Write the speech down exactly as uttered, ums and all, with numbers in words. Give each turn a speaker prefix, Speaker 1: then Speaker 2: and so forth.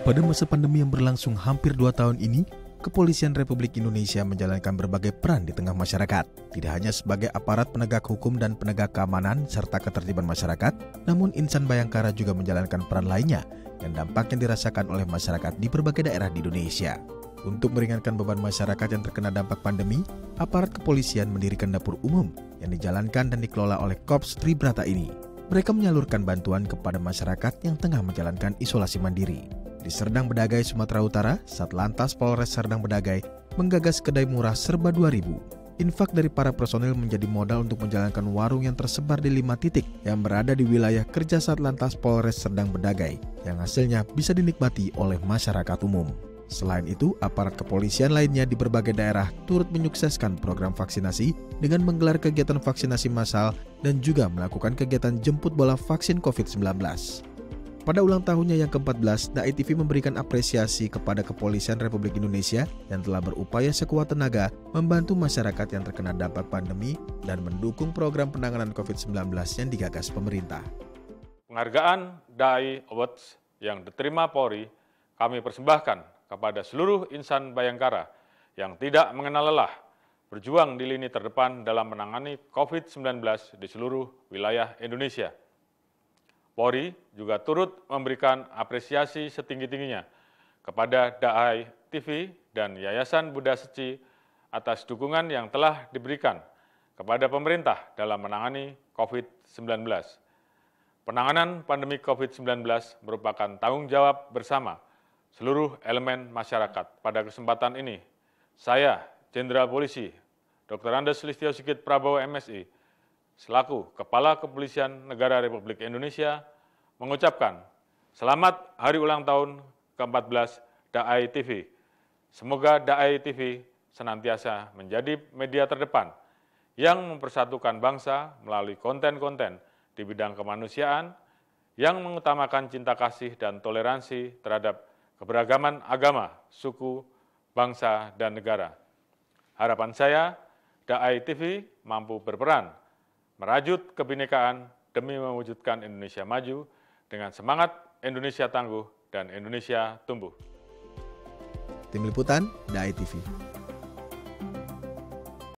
Speaker 1: Pada masa pandemi yang berlangsung hampir dua tahun ini, Kepolisian Republik Indonesia menjalankan berbagai peran di tengah masyarakat. Tidak hanya sebagai aparat penegak hukum dan penegak keamanan serta ketertiban masyarakat, namun insan Bayangkara juga menjalankan peran lainnya yang dampaknya dirasakan oleh masyarakat di berbagai daerah di Indonesia. Untuk meringankan beban masyarakat yang terkena dampak pandemi, aparat kepolisian mendirikan dapur umum yang dijalankan dan dikelola oleh Korps Tribrata ini. Mereka menyalurkan bantuan kepada masyarakat yang tengah menjalankan isolasi mandiri. Di Serdang Bedagai, Sumatera Utara, Satlantas Polres Serdang Bedagai menggagas kedai murah serba dua ribu. Infak dari para personil menjadi modal untuk menjalankan warung yang tersebar di lima titik yang berada di wilayah kerja Satlantas Polres Serdang Bedagai, yang hasilnya bisa dinikmati oleh masyarakat umum. Selain itu, aparat kepolisian lainnya di berbagai daerah turut menyukseskan program vaksinasi dengan menggelar kegiatan vaksinasi massal dan juga melakukan kegiatan jemput bola vaksin covid sembilan belas. Pada ulang tahunnya yang keempat belas, D A I T V memberikan apresiasi kepada Kepolisian Republik Indonesia yang telah berupaya sekuat tenaga membantu masyarakat yang terkena dampak pandemi dan mendukung program penanganan covid sembilan belas yang digagas pemerintah.
Speaker 2: Penghargaan D A I Awards yang diterima Polri kami persembahkan kepada seluruh insan Bayangkara yang tidak mengenal lelah berjuang di lini terdepan dalam menangani covid sembilan belas di seluruh wilayah Indonesia. Polri juga turut memberikan apresiasi setinggi-tingginya kepada D A I T V dan Yayasan Buddha Seci atas dukungan yang telah diberikan kepada pemerintah dalam menangani covid sembilan belas. Penanganan pandemi covid sembilan belas merupakan tanggung jawab bersama seluruh elemen masyarakat. Pada kesempatan ini, saya, Jenderal Polisi Doktor Andes Listio Sigit Prabowo M Si, selaku Kepala Kepolisian Negara Republik Indonesia, mengucapkan selamat hari ulang tahun ke empat belas D A I T V. Semoga D A I T V senantiasa menjadi media terdepan yang mempersatukan bangsa melalui konten-konten di bidang kemanusiaan yang mengutamakan cinta kasih dan toleransi terhadap keberagaman agama, suku, bangsa, dan negara. Harapan saya, D A I T V mampu berperan merajut kebinekaan demi mewujudkan Indonesia maju dengan semangat Indonesia tangguh dan Indonesia tumbuh.
Speaker 1: Tim Liputan D A I T V.